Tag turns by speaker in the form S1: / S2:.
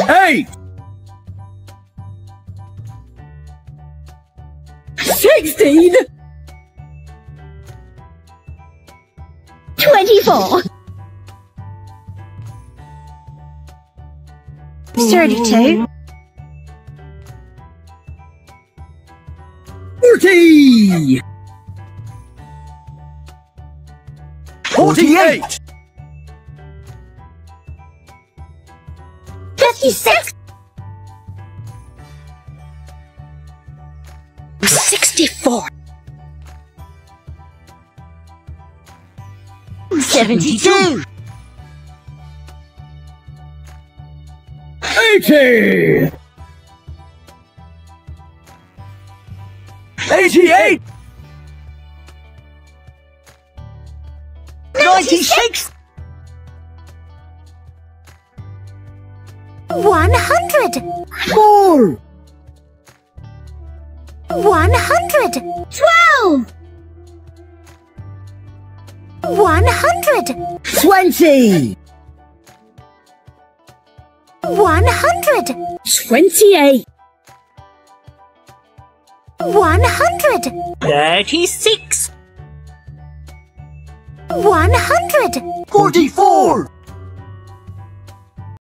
S1: 8,
S2: 16,
S3: 24, 32,
S1: 40, 48,
S3: 56, 64, 72,
S1: 80, 88, 96,
S3: 100,
S1: 4,
S3: 100, 12, 100,
S1: 20,
S3: 100,
S2: 28,
S3: 100,
S2: 36,
S3: 100,
S1: 44,